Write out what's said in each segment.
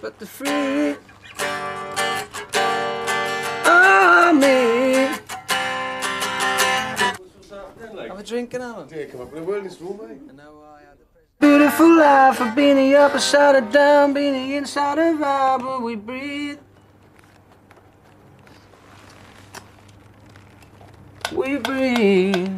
but they're free. Oh, me. Have a drink and Alan? Yeah, come up with a world this room, mate. Beautiful life of being the upper side of down, being the inside of our, but we breathe. We breathe.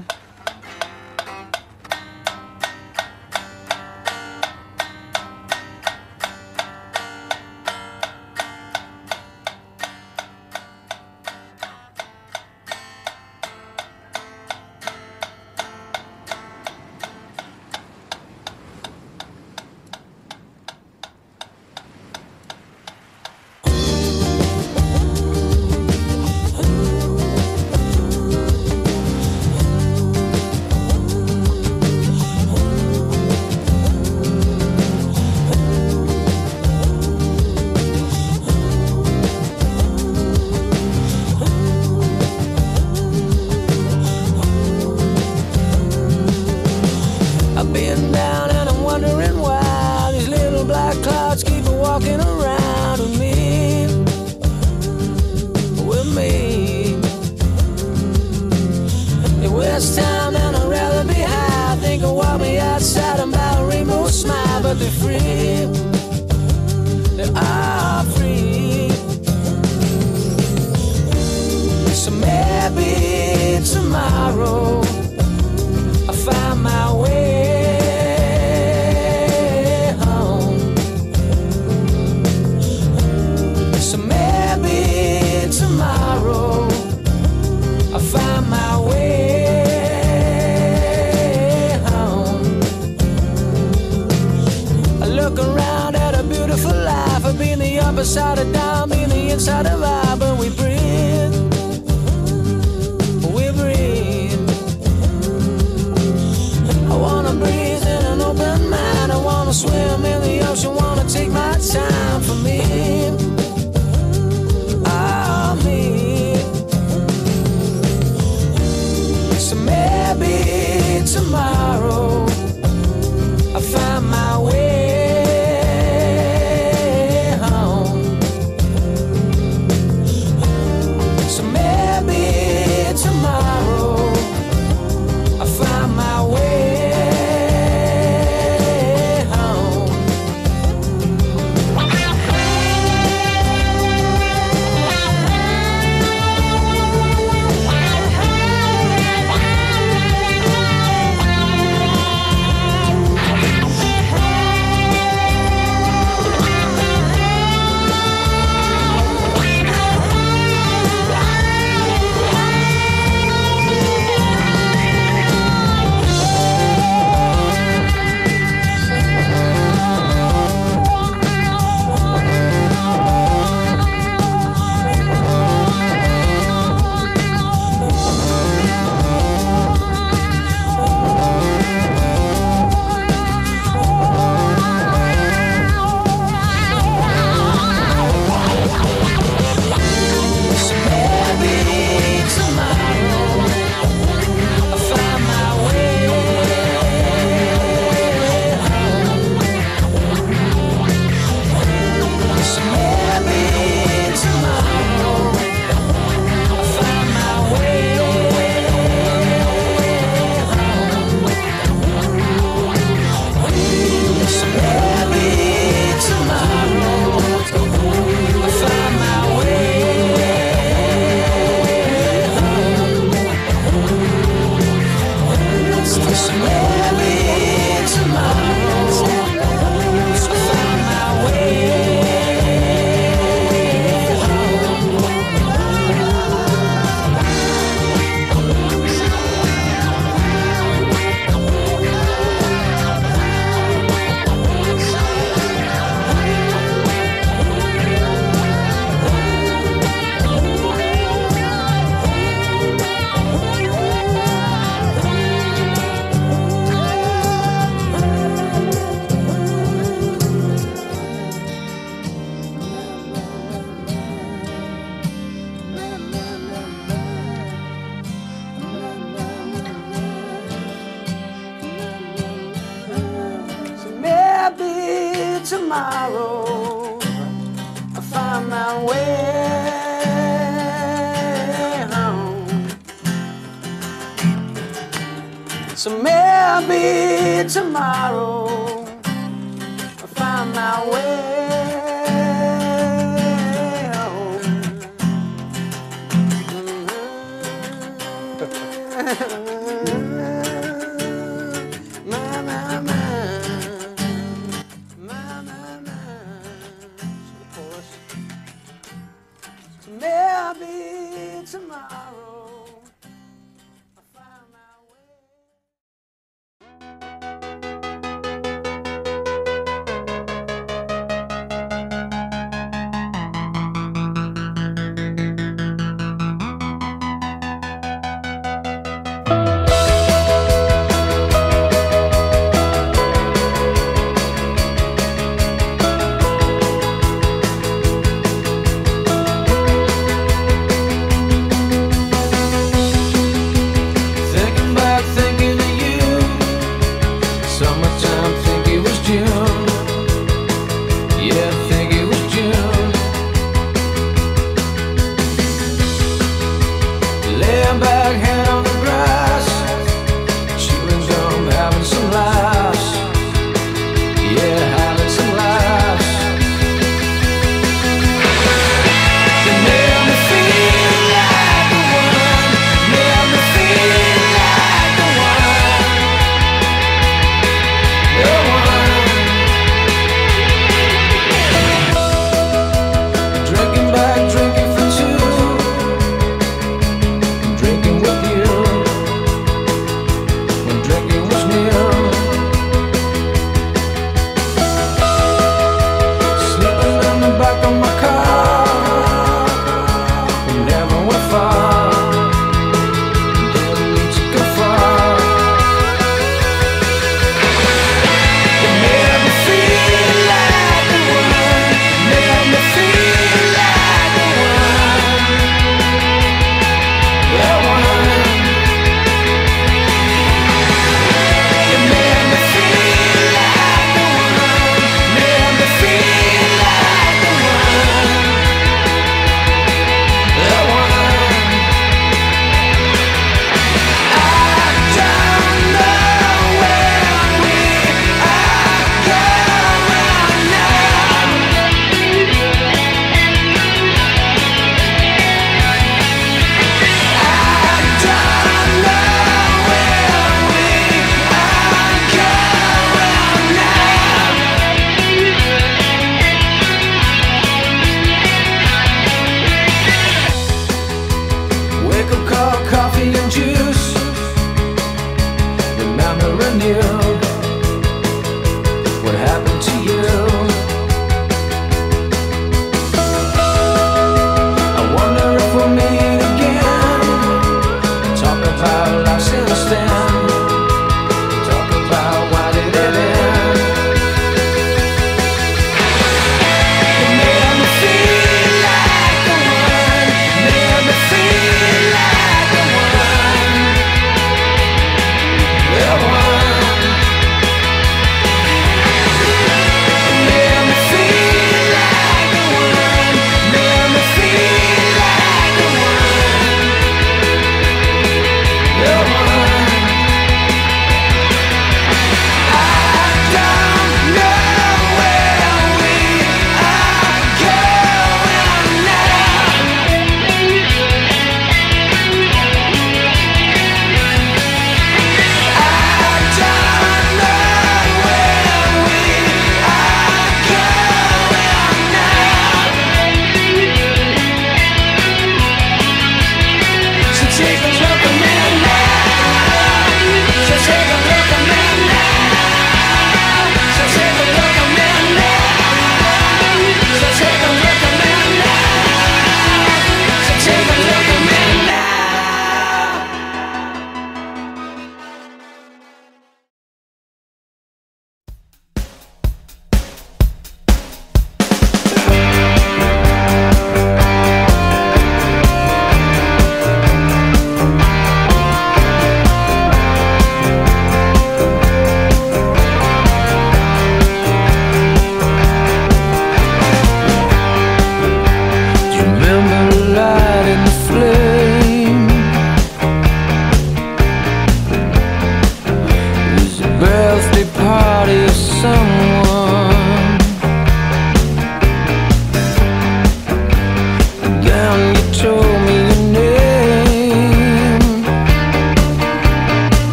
I've been down and I'm wondering why these little black clouds keep walking around with me, with me. It was time and I'd rather be high. Think I'll walk me outside and buy a rainbow smile, but they're free. They are free. So maybe tomorrow I'll find my way. Tomorrow I'll find my way home. I look around at a beautiful life of being the upper side of down, being the inside of I, but we breathe. We breathe. I wanna breathe in an open mind. I wanna swim in the ocean, wanna take my time for me. Maybe tomorrow I'll find my way home. So maybe tomorrow I'll find my way home. tomorrow my way home. So maybe tomorrow I'll find my way home. Maybe tomorrow I'll find my way.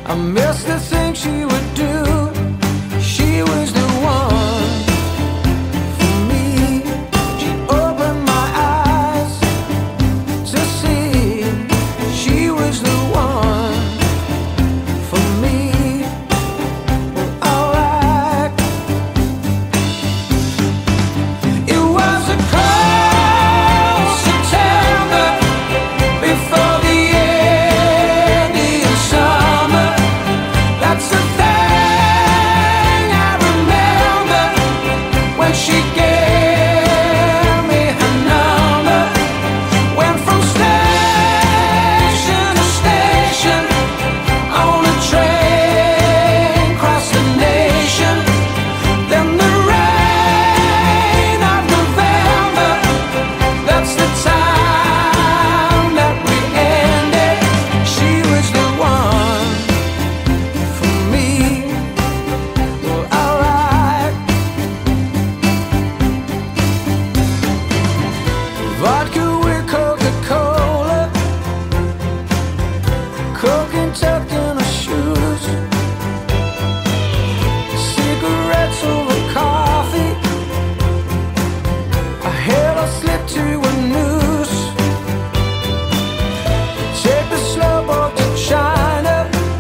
I miss the things she would do. She was the one for me. She opened my eyes to see she was the one for me. Well, alright. It was a cold September before the Indian summer. That's the thing I remember when she gave me her number. Went from station to station on a train across the nation. Then the rain of November, that's the time that we ended. She was the one for me. Well, alright. Vodka with Coca-Cola, cocaine tucked in her shoes, cigarettes over coffee. I held her slip to a noose. Take the slow boat to China,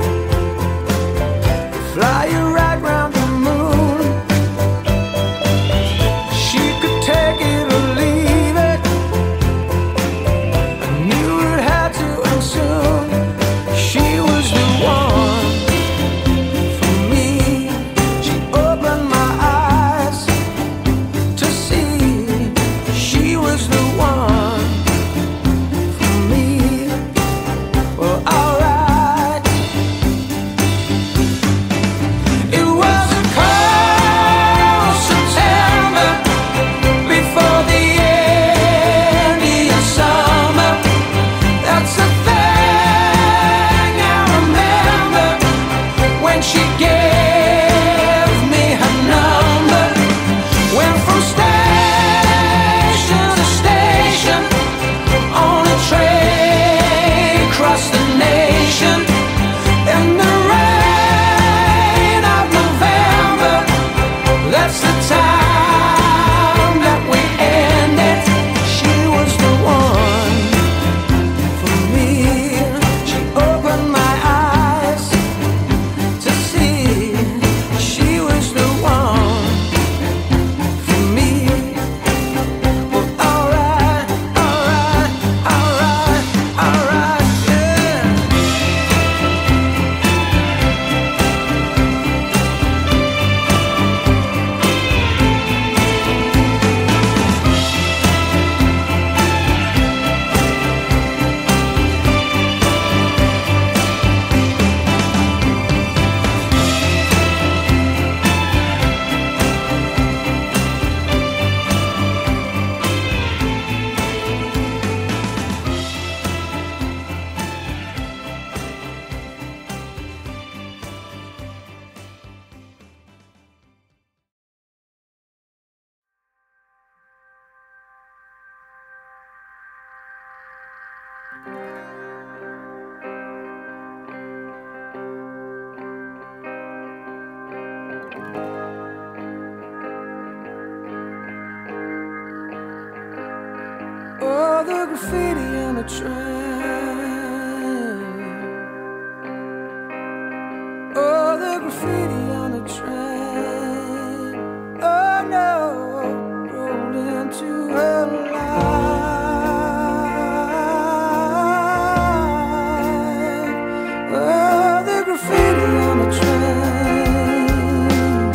fly you right round the moon. She could take it or leave it. I knew it had to end soon. She was the one for me. She opened my eyes to see she was the one for me. Well, alright. It was a cold September before the Indian summer. That's the thing I remember when she gave me her number. Went from station to station on a train across the nation. In the rain of November, that's the time that we ended. She was the one for me. She opened my eyes to see she was the one for me. Well, alright, alright, alright, alright, yeah. Oh, the graffiti on the train. Oh, the graffiti on the train. Oh no, rolled into her life. Oh, the graffiti on the train.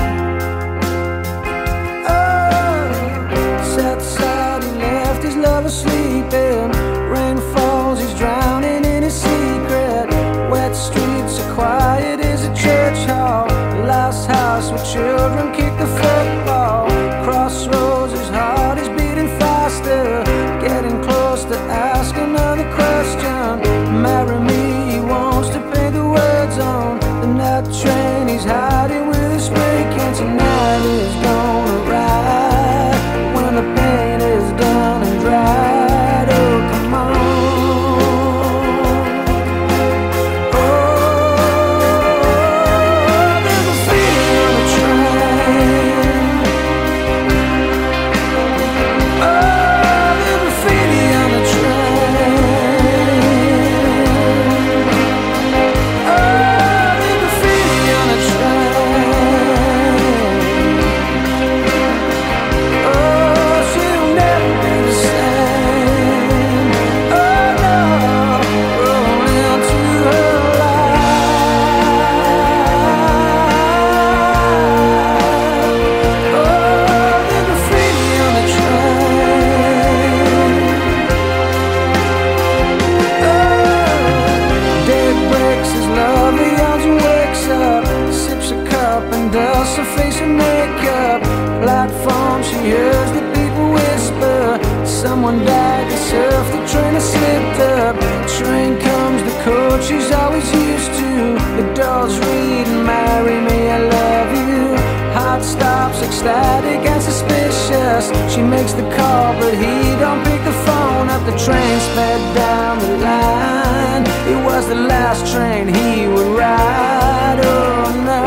Oh, sat aside and left his lover sleeping. Rain falls, he's drowning in his secret. Wet streets are quiet as a church hall. Last house where children kick the football. Crossroads, his heart is beating faster. Getting close to ask another question. Marry me, he wants to paint the words on the night train. He's hiding with his spray can. Tonight is gonna ride when the pain is done and dried. Oh, come on. Oh, bus. She makes the call, but he don't pick the phone up. The train sped down the line. It was the last train he would ride. Oh no.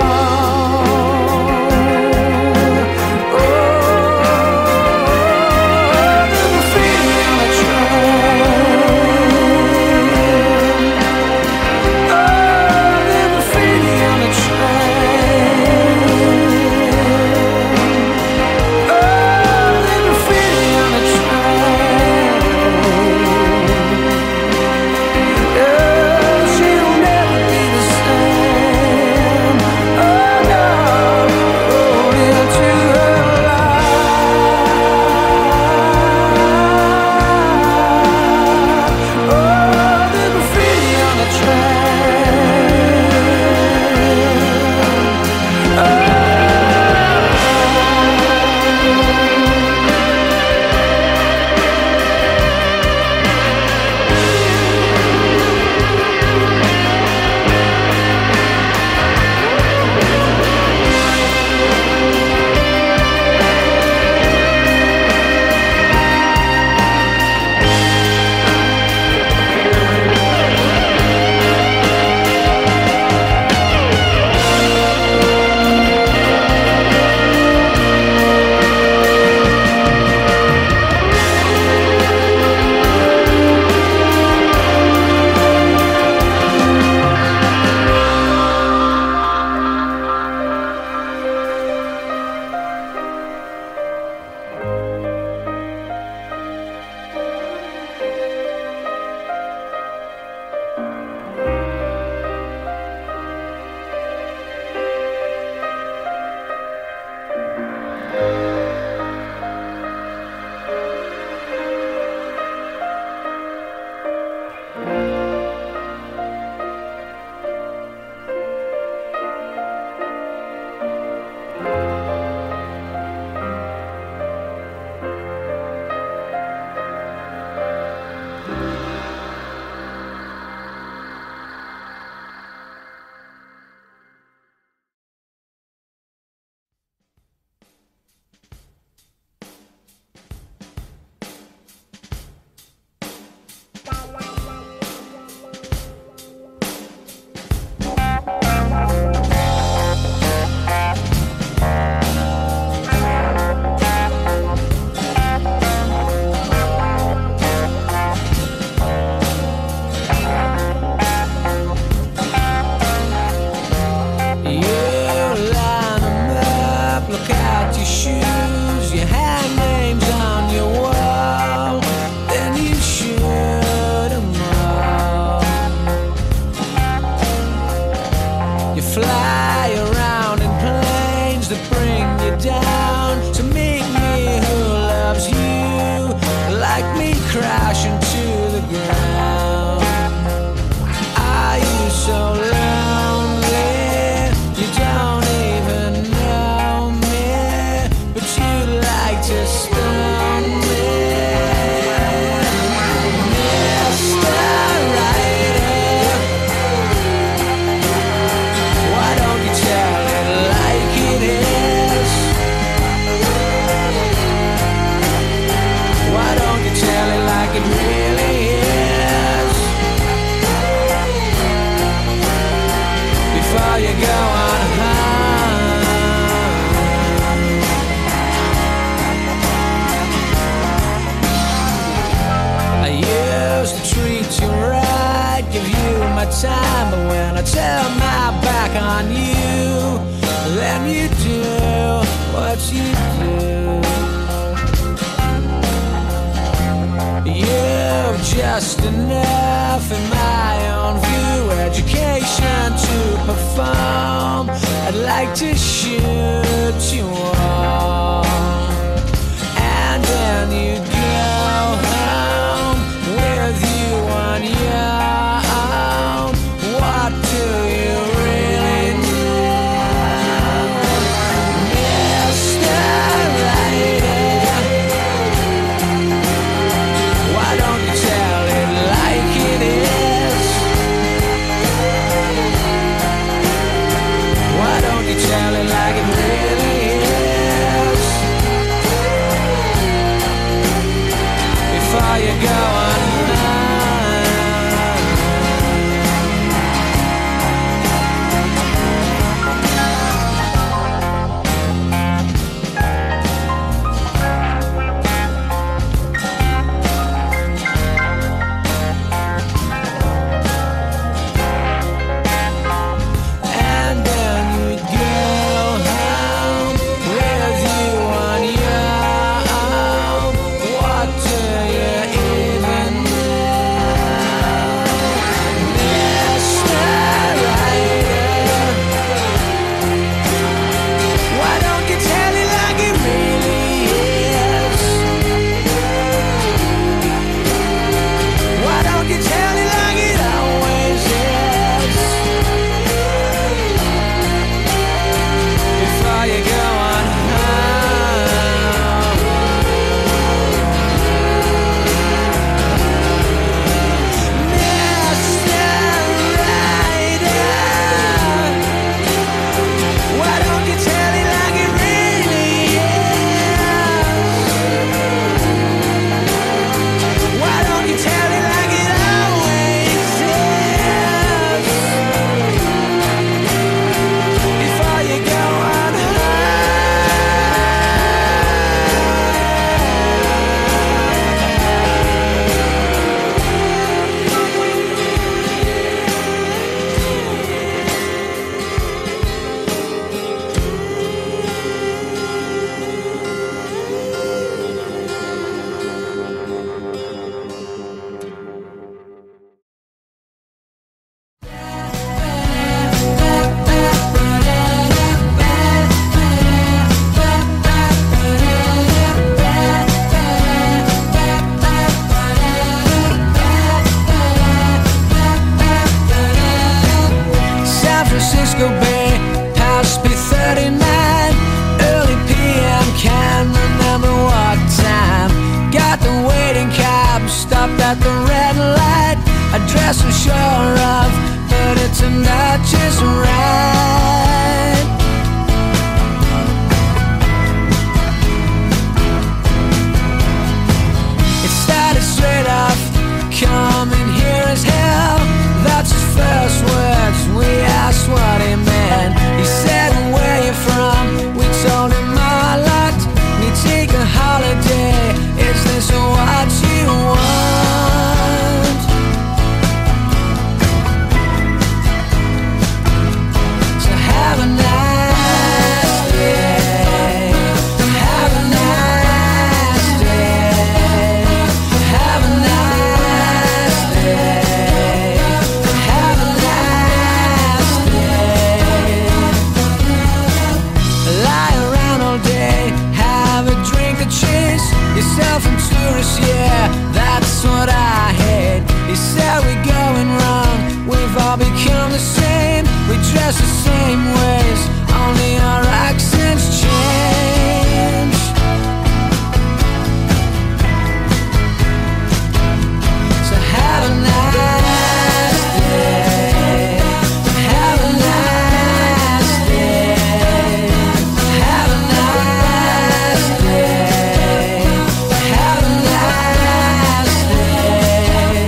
Time, but when I turn my back on you, then you do what you do. You're just enough in my own view, education to perform. I'd like to shoot you all, and then you go home with you on your. What do you really know, Mr. Writer? Why don't you tell it like it is? Why don't you tell it like it really is? Francisco Bay, past B39, early PM, can't remember what time. Got the waiting cab, stopped at the red light. Address I'm sure of, but it turned out just right. It started straight off, coming here as hell. That's his first words, we asked what he meant. He said, where you from? We told him our lot. We take a holiday, is this what you want? So have a nice day, have a nice day, have a nice day, have a nice day. Lie around all day, have a drink to chase yourself and tourists, yeah, that's what I hate. He said we're going wrong, we've all become the same. We dress the same ways, only our accents change. So have a nice day, have a nice day, have a nice day, have a nice day.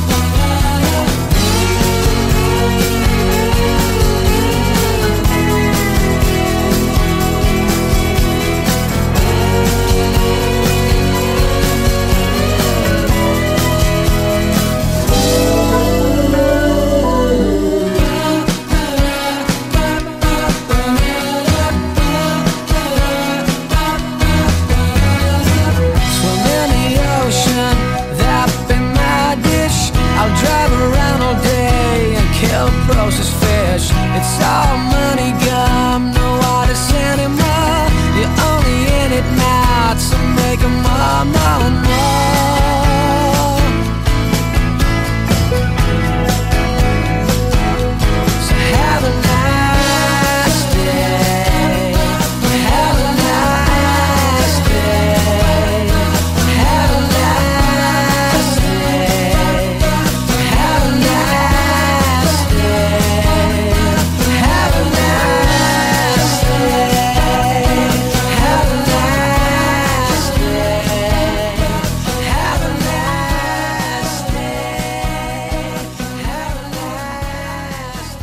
Swim in the ocean, that be my dish. I'll drive around all day and kill processed fish. It's all money gum, no artists anymore. You're only in it now to make more, more, more. So have a nice day, have a nice day, have a nice day, have a nice day, have a nice day, have a nice day, have a nice day, have a nice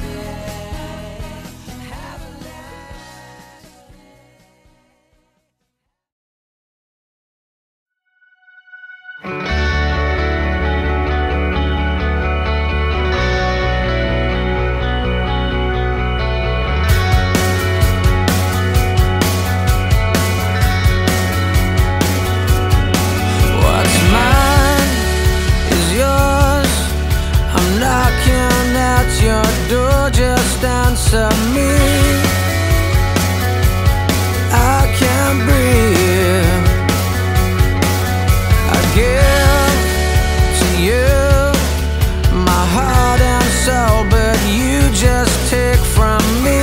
What's mine is yours. I'm knocking at your door, just answer me. I can't breathe. I give to you my heart and soul, but you just take from me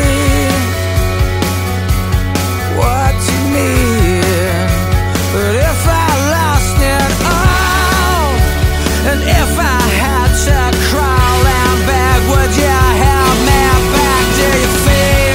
what you need. But if I lost it all, and if I had to crawl and beg, would you help me back to your feet?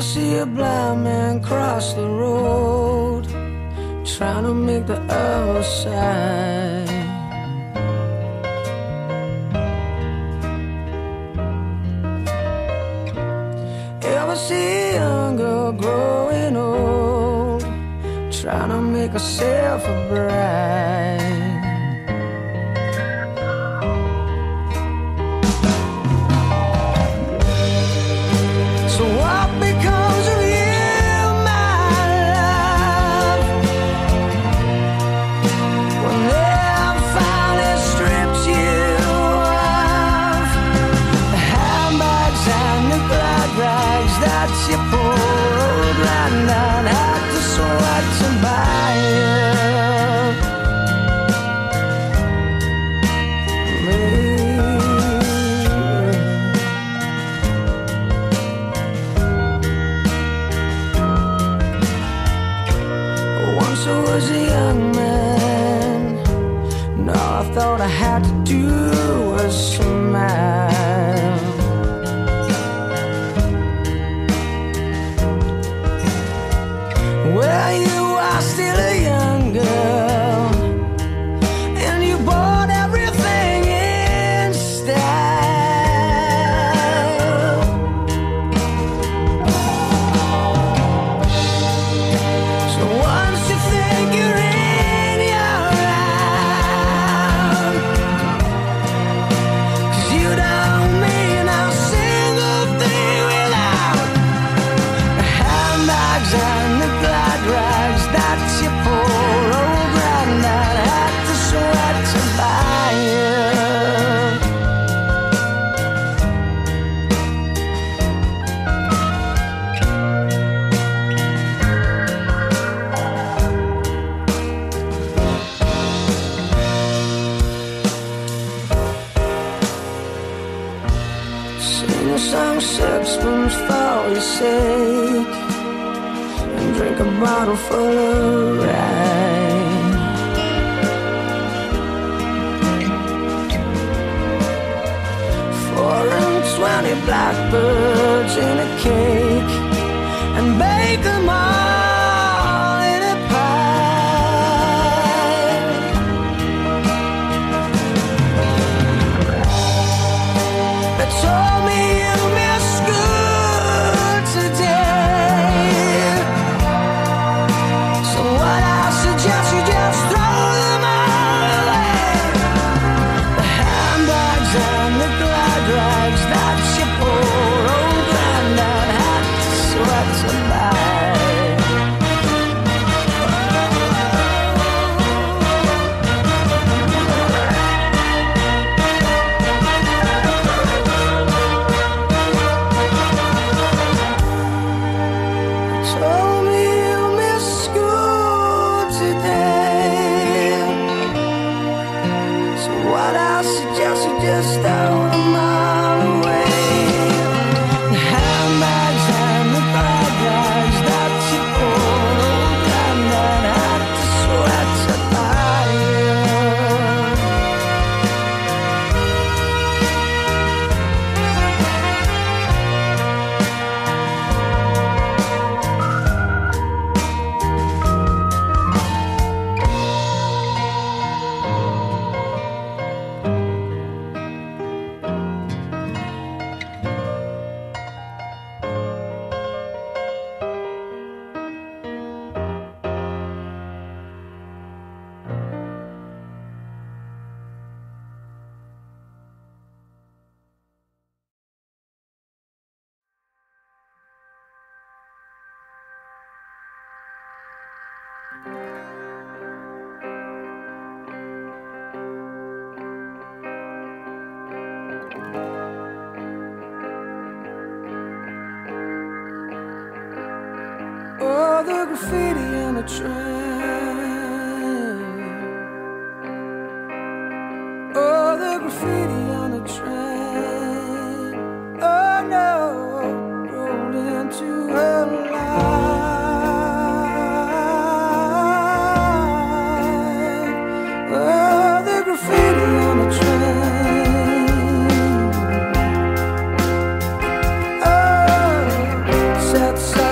see a blind man cross the road, trying to make the other side. Ever see a young girl growing old, trying to make herself a bride? So what becomes of you, my love, when love finally strips you of the handbags and the glad rags that you pulled round and had to sweat to buy you? Once I was a young man, and all I thought I had to do was smile. Well, you are still a young girl, and you bought everything in style. So once you think you're in your round, 'cause you don't mean a single thing without the handbags and the glad rags that you poor old granddad had to sweat to buy you. Sing a song, sixpence for your sake, and drink a bottle full of rye. 420 blackbirds in a cake, and bake them all in a pie. They told me you missed school today, so what I suggest you just throw them all away. The handbags and the glad rags that your poor old granddad had to sweat to buy. Told me you missed school today, so what I suggest you just throw them all away. The handbags and the glad rags that you poor old granddad had to sweat to buy you. Oh, the graffiti on the train. Oh, the graffiti on the train. Oh no, rolled into her life. Oh, the graffiti on the train. Oh, set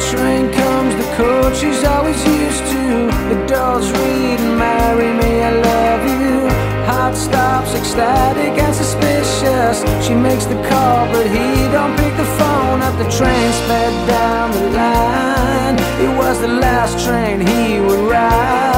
train comes the coach she's always used to. The doors read and marry me, I love you. Heart stops, ecstatic and suspicious. She makes the call but he don't pick the phone up. The train sped down the line. It was the last train he would ride.